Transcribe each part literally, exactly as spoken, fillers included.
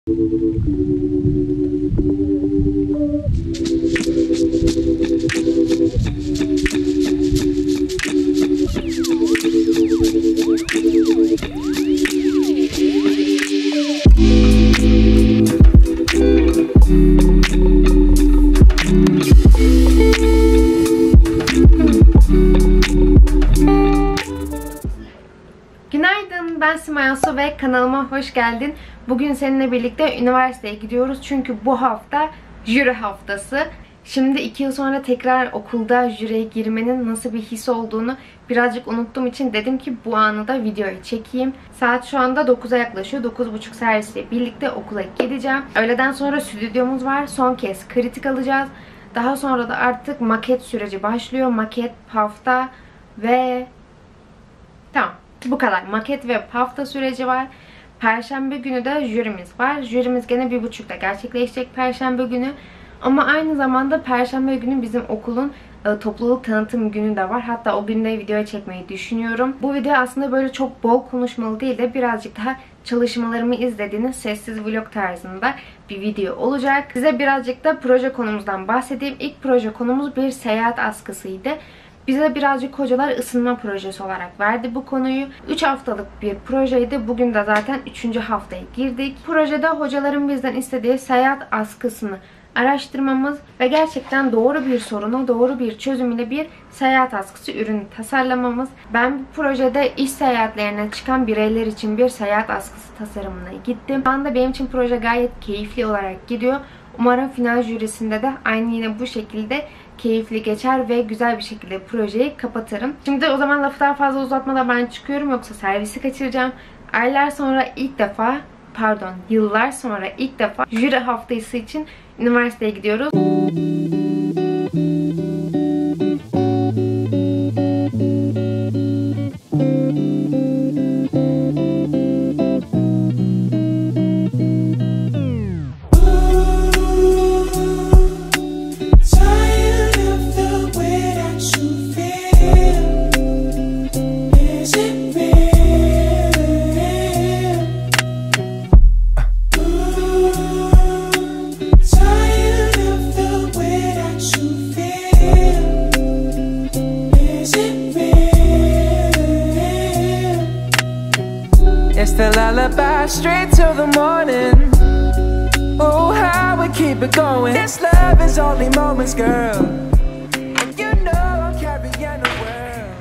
Günaydın, ben Simay Asu ve kanalıma hoş geldin. Bugün seninle birlikte üniversiteye gidiyoruz çünkü bu hafta jüri haftası. Şimdi iki yıl sonra tekrar okulda jüriye girmenin nasıl bir his olduğunu birazcık unuttuğum için dedim ki bu anı da videoya çekeyim. Saat şu anda dokuza yaklaşıyor. dokuz buçuk servisiyle birlikte okula gideceğim. Öğleden sonra stüdyomuz var. Son kez kritik alacağız. Daha sonra da artık maket süreci başlıyor. Maket, hafta ve... Tamam. Bu kadar. Maket ve hafta süreci var. Perşembe günü de jürimiz var. Jürimiz gene bir buçukta gerçekleşecek Perşembe günü. Ama aynı zamanda Perşembe günü bizim okulun e, topluluk tanıtım günü de var. Hatta o günde video çekmeyi düşünüyorum. Bu video aslında böyle çok bol konuşmalı değil de birazcık daha çalışmalarımı izlediğiniz sessiz vlog tarzında bir video olacak. Size birazcık da proje konumuzdan bahsedeyim. İlk proje konumuz bir seyahat askısıydı. Bize birazcık hocalar ısınma projesi olarak verdi bu konuyu. üç haftalık bir projeydi. Bugün de zaten üçüncü haftaya girdik. Projede hocaların bizden istediği seyahat askısını araştırmamız ve gerçekten doğru bir soruna doğru bir çözüm ile bir seyahat askısı ürünü tasarlamamız. Ben bu projede iş seyahatlerine çıkan bireyler için bir seyahat askısı tasarımına gittim. Şu anda benim için proje gayet keyifli olarak gidiyor. Umarım final jürisinde de aynı yine bu şekilde keyifli geçer ve güzel bir şekilde projeyi kapatırım. Şimdi o zaman lafı daha fazla uzatmadan ben çıkıyorum yoksa servisi kaçıracağım. Aylar sonra ilk defa, pardon yıllar sonra ilk defa jüri haftası için üniversiteye gidiyoruz. It's the lullaby straight to the morning. Oh, how we keep it going. This love is only moments, girl. And you know I'm carrying the world.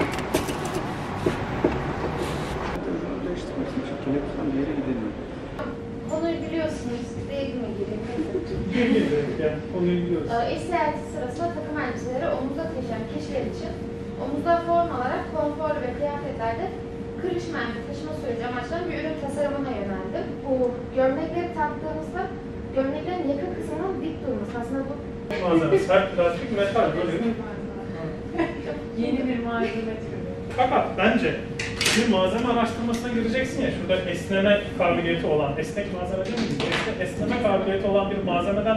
Konuyu biliyorsunuz. Değil mi? Yani konuyu biliyoruz. İş seyahati sırasında takım elbiseleri omuzda taşıyan kişiler için omuzda form alarak konforlu ve kıyafetlerde kırışmayan bir taşıma süreci amaçlanan bir ürün tasarımına yöneldim. Bu gömlekleri taktığımızda gömleklerin yakın kısmının dik durması. Aslında bu Malzeme, sert plastik, metal böyle. Yeni bir malzeme türü. Fakat bence bir malzeme araştırmasına gireceksin ya, şurada esneme kabiliyeti olan, esnek malzeme değil mi? Esne, esneme kabiliyeti olan bir malzemeden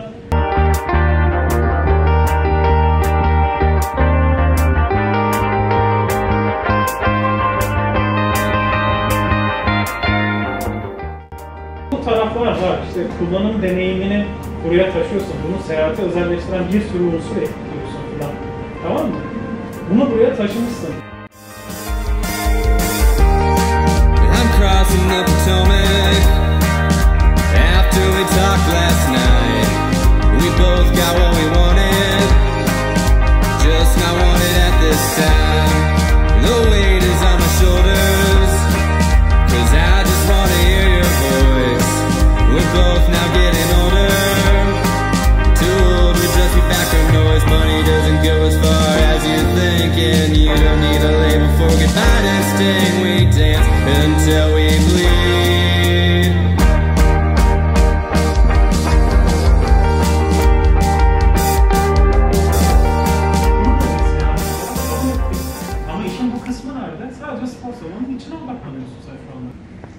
taraflar var. İşte kullanım deneyimini buraya taşıyorsun. Bunu seyahati özelleştiren bir sürü unsur ekliyorsun falan. Tamam mı? Bunu buraya taşımışsın. I'm crossing the Potomac. After we talked last night, we both got what we wanted, just not wanted at this time. The weight is on my shoulders, 'cause I just want to hear your voice. We're both now getting older, too old to just be background noise. Money doesn't go as far as you think, and you don't need a label for goodbye to sting. We dance until we bleed. Ama işin bu kısmı nerede? Sadece spor salonunun içine odaklanıyorsun sen şu anda.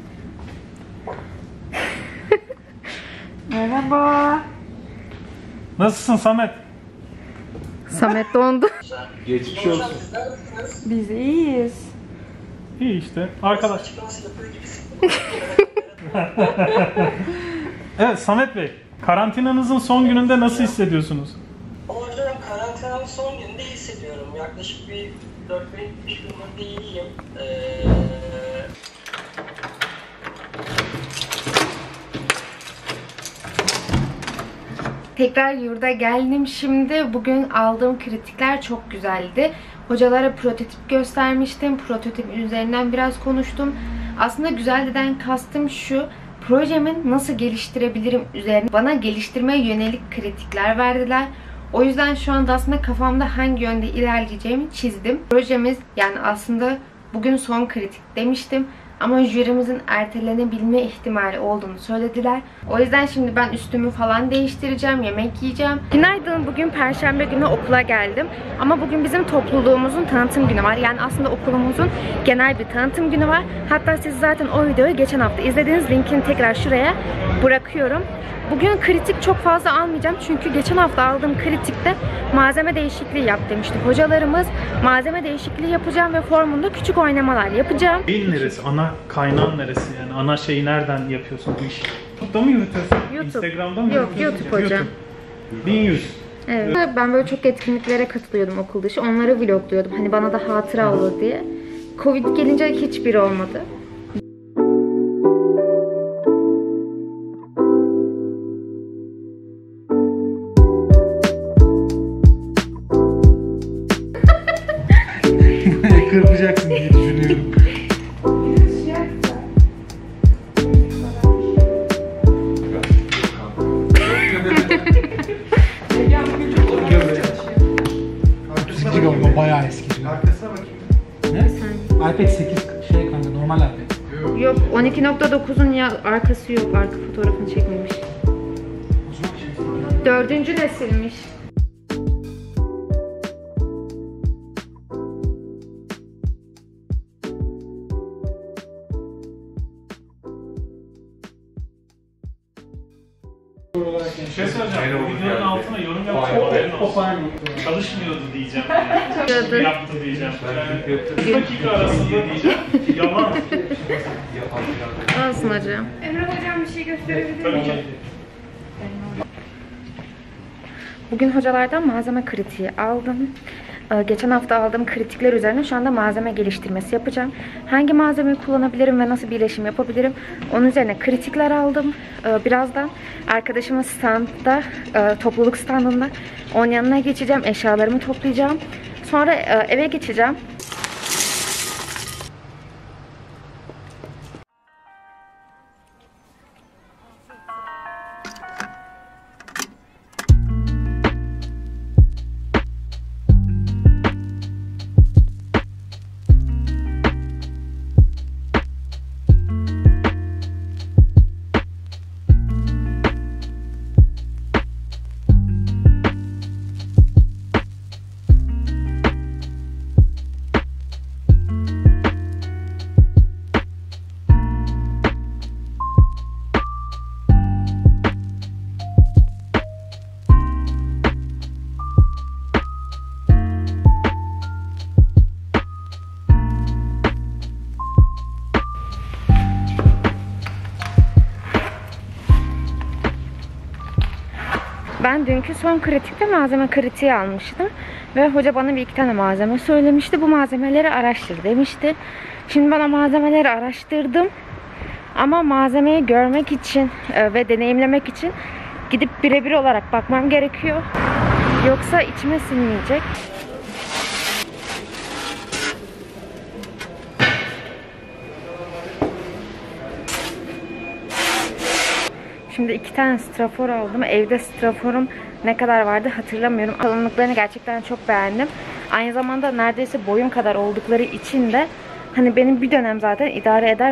merhaba. Nasılsın Samet? Samet dondu. Geçmiş olsun. Biz iyiyiz. İyi işte. Arkadaş. Evet Samet Bey, karantinanızın son gününde nasıl hissediyorsunuz? Hocam karantinanın son gününde iyi hissediyorum. Yaklaşık bir dört beş gündür iyiyim. Ee... Tekrar yurda geldim şimdi. Bugün aldığım kritikler çok güzeldi. Hocalara prototip göstermiştim. Prototip üzerinden biraz konuştum. Aslında güzeldiden kastım şu. Projemi nasıl geliştirebilirim üzerine bana geliştirmeye yönelik kritikler verdiler. O yüzden şu anda aslında kafamda hangi yönde ilerleyeceğimi çizdim. Projemiz yani aslında bugün son kritik demiştim. Ama jürimizin ertelenebilme ihtimali olduğunu söylediler. O yüzden şimdi ben üstümü falan değiştireceğim, yemek yiyeceğim. Günaydın, bugün Perşembe günü okula geldim. Ama bugün bizim topluluğumuzun tanıtım günü var. Yani aslında okulumuzun genel bir tanıtım günü var. Hatta siz zaten o videoyu geçen hafta izlediğiniz linkini tekrar şuraya bırakıyorum. Bugün kritik çok fazla almayacağım çünkü geçen hafta aldığım kritikte malzeme değişikliği yap demişti hocalarımız. Malzeme değişikliği yapacağım ve formunda küçük oynamalar yapacağım. Beyin neresi? Ana kaynağın neresi? Yani ana şeyi nereden yapıyorsun bu işi? YouTube'da mı yürütüyorsun? YouTube. Instagram'da mı Yok, yürütüyorsun? YouTube hocam. bin yüz. Evet. Ben böyle çok etkinliklere katılıyordum okul dışı. Onları vlogluyordum. Hani bana da hatıra olur diye. Covid gelince hiçbiri olmadı. Kırpacaksın diye düşünüyorum. Bayağı eski. Arkasına bakayım. Ne? iPad sekiz şey kanka, normal iPad. Yok, on iki nokta dokuzun ya arkası yok. Arka fotoğrafını çekmemiş. Dördüncü nesilmiş. Bir şey söyleyeceğim. Bu videonun altına yorum yapmayın. Çalışmıyordu diyeceğim. Yani. Yaptı diyeceğim. Bir dakika arasında diyeceğim. Yalan. Olsun hocam. Emre hocam bir şey gösterebilir Tabii miyim? ki. Bugün hocalardan malzeme kritiği aldım. Ee, geçen hafta aldığım kritikler üzerine şu anda malzeme geliştirmesi yapacağım. Hangi malzemeyi kullanabilirim ve nasıl birleşim yapabilirim? Onun üzerine kritikler aldım. Ee, birazdan arkadaşımın standda, e, topluluk standında onun yanına geçeceğim. Eşyalarımı toplayacağım. Sonra e, eve geçeceğim. Ben dünkü son kritikte malzeme kritiği almıştım. Ve hoca bana bir iki tane malzeme söylemişti. Bu malzemeleri araştır demişti. Şimdi bana malzemeleri araştırdım. Ama malzemeyi görmek için ve deneyimlemek için gidip birebir olarak bakmam gerekiyor. Yoksa içime sinmeyecek. Şimdi iki tane strafor aldım. Evde straforum ne kadar vardı hatırlamıyorum. Kalınlıklarını gerçekten çok beğendim. Aynı zamanda neredeyse boyum kadar oldukları için de hani benim bir dönem zaten idare eder.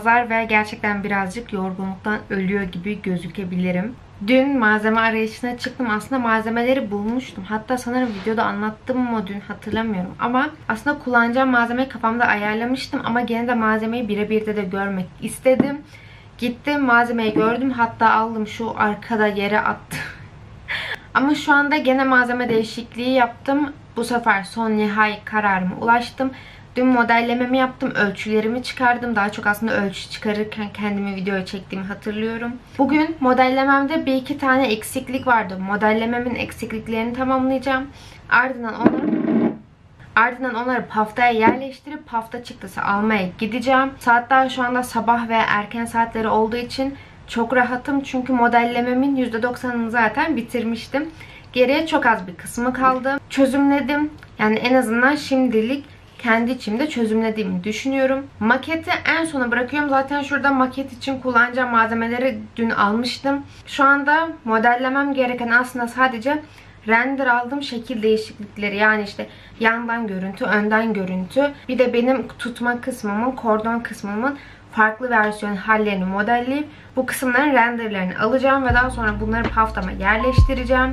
pazar ve gerçekten birazcık yorgunluktan ölüyor gibi gözükebilirim. Dün malzeme arayışına çıktım. Aslında malzemeleri bulmuştum. Hatta sanırım videoda anlattım mı dün, hatırlamıyorum. Ama aslında kullanacağım malzemeyi kafamda ayarlamıştım. Ama gene de malzemeyi birebir de de görmek istedim. Gittim, malzemeyi gördüm. Hatta aldım, şu arkada yere attım. Ama şu anda gene malzeme değişikliği yaptım. Bu sefer son nihai kararıma ulaştım. Dün modellememi yaptım, ölçülerimi çıkardım. Daha çok aslında ölçü çıkarırken kendimi videoya çektiğimi hatırlıyorum. Bugün modellememde bir iki tane eksiklik vardı. Modellememin eksikliklerini tamamlayacağım. Ardından onu ardından onları paftaya yerleştirip pafta çıktısı almaya gideceğim. Saatler şu anda sabah ve erken saatleri olduğu için çok rahatım. Çünkü modellememin yüzde doksanını zaten bitirmiştim. Geriye çok az bir kısmı kaldı. Çözümledim. Yani en azından şimdilik kendi içimde çözümlediğimi düşünüyorum. Maketi en sona bırakıyorum. Zaten şurada maket için kullanacağım malzemeleri dün almıştım. Şu anda modellemem gereken aslında sadece render aldım, şekil değişiklikleri. Yani işte yandan görüntü, önden görüntü. Bir de benim tutma kısmımın, kordon kısmımın farklı versiyon hallerini modelleyip bu kısımların renderlerini alacağım ve daha sonra bunları paftama yerleştireceğim.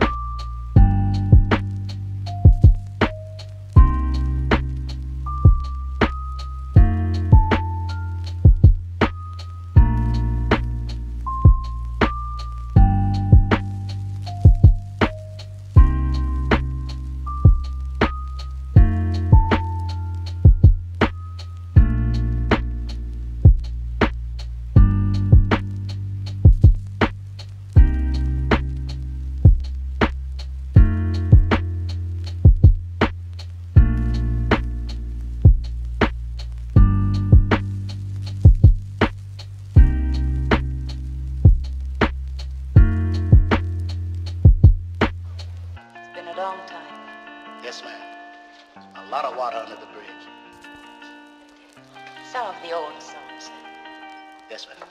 Yes, ma'am. A lot of water under the bridge. Some of the old songs. Yes, ma'am.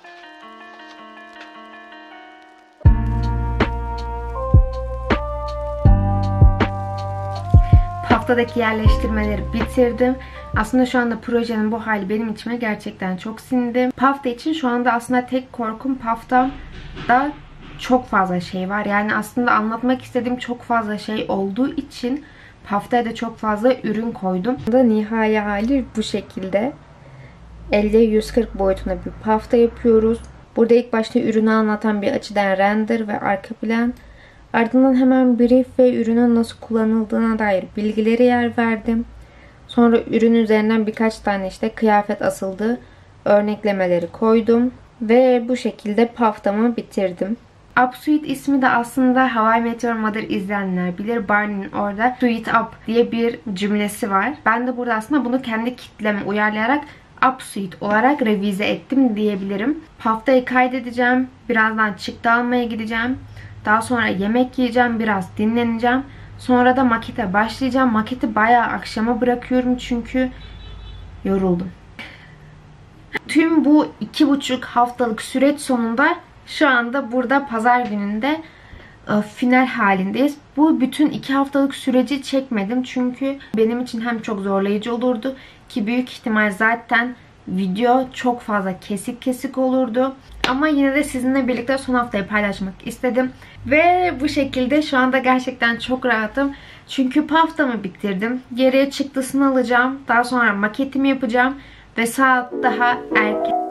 Paftadaki yerleştirmeleri bitirdim. Aslında şu anda projenin bu hali benim içime gerçekten çok sindi. Pafta için şu anda aslında tek korkum paftada çok fazla şey var. Yani aslında anlatmak istediğim çok fazla şey olduğu için paftaya da çok fazla ürün koydum. Da nihai hali bu şekilde. elde yüz kırk boyutunda bir pafta yapıyoruz. Burada ilk başta ürünü anlatan bir açıdan render ve arka plan. Ardından hemen brief ve ürünün nasıl kullanıldığına dair bilgileri yer verdim. Sonra ürün üzerinden birkaç tane işte kıyafet asıldı. Örneklemeleri koydum. Ve bu şekilde paftamı bitirdim. Upsuite ismi de aslında How I Met Your Mother izleyenler bilir. Barney'nin orada Suite Up diye bir cümlesi var. Ben de burada aslında bunu kendi kitleme uyarlayarak Upsuite olarak revize ettim diyebilirim. Paftayı kaydedeceğim. Birazdan çıktı almaya gideceğim. Daha sonra yemek yiyeceğim. Biraz dinleneceğim. Sonra da makete başlayacağım. Maketi bayağı akşama bırakıyorum çünkü yoruldum. Tüm bu iki buçuk haftalık süreç sonunda şu anda burada pazar gününde e, final halindeyiz. Bu bütün iki haftalık süreci çekmedim. Çünkü benim için hem çok zorlayıcı olurdu ki büyük ihtimal zaten video çok fazla kesik kesik olurdu. Ama yine de sizinle birlikte son haftayı paylaşmak istedim. Ve bu şekilde şu anda gerçekten çok rahatım. Çünkü paftamı bitirdim. Geriye çıktısını alacağım. Daha sonra maketimi yapacağım. Ve saat daha erken.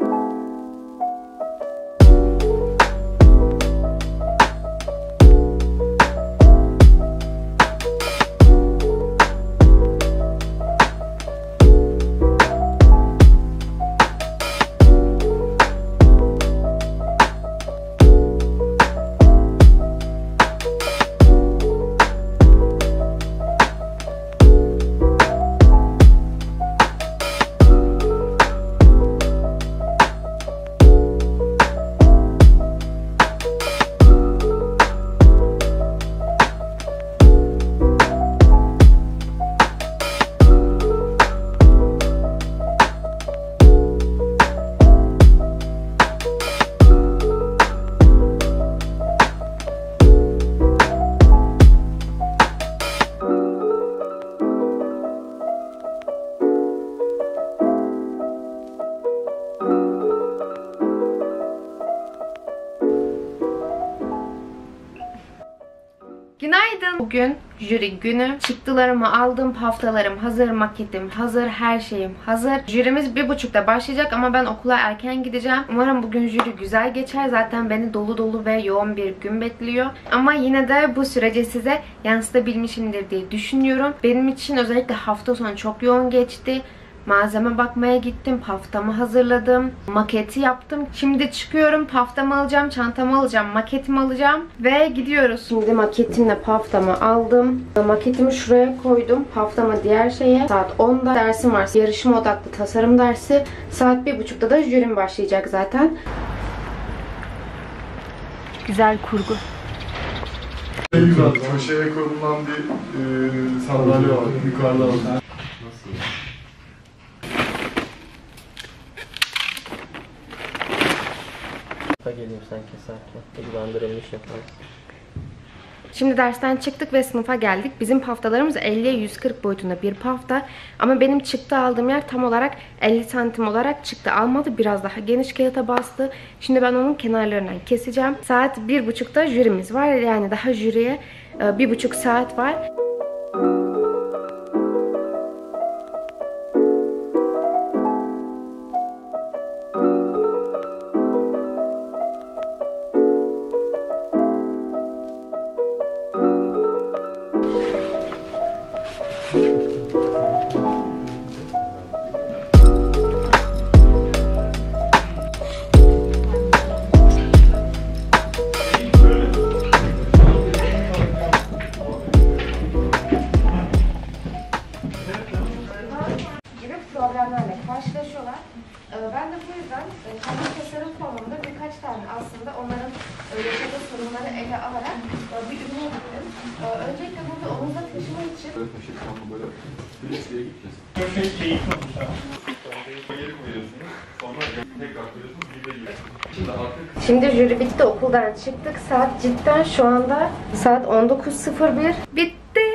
bugün jüri günü. Çıktılarımı aldım, haftalarım hazır, maketim hazır, her şeyim hazır. Jürimiz bir buçukta başlayacak ama ben okula erken gideceğim. Umarım bugün jüri güzel geçer. Zaten beni dolu dolu ve yoğun bir gün bekliyor. Ama yine de bu süreci size yansıtabilmişimdir diye düşünüyorum. Benim için özellikle hafta sonu çok yoğun geçti. Malzeme bakmaya gittim, paftamı hazırladım, maketi yaptım. Şimdi çıkıyorum, paftamı alacağım, çantamı alacağım, maketimi alacağım ve gidiyoruz. Şimdi maketimle paftamı aldım. Maketimi şuraya koydum, paftamı diğer şeye. Saat onda dersim var, yarışma odaklı tasarım dersi. Saat bir buçukta da jürim başlayacak zaten. Güzel kurgu. Güzel, köşeye konulan bir e, sandalye var, yukarıda var. Nasıl? Geleyim sen keserken. Hızlandırılmış yaparız. Şimdi dersten çıktık ve sınıfa geldik. Bizim paftalarımız elliye yüz kırk boyutunda bir pafta. Ama benim çıktı aldığım yer tam olarak elli santim olarak çıktı almadı. Biraz daha geniş kağıta bastı. Şimdi ben onun kenarlarından keseceğim. Saat bir buçukta jürimiz var. Yani daha jüriye bir buçuk saat var. Problemlerle karşılaşıyorlar. Ben de bu yüzden kendi tasarım formunda birkaç tane aslında onların yaşadığı sorunları ele alarak bir ürün yaptım. Öncelikle burada omuzda taşıma için Çok keyifli olmuş ha. Geri koyuyorsunuz. Sonra tekrar koyuyorsunuz. Bir de yiyorsunuz. Şimdi jüri bitti, okuldan çıktık. Saat cidden şu anda saat on dokuz sıfır bir. Bitti.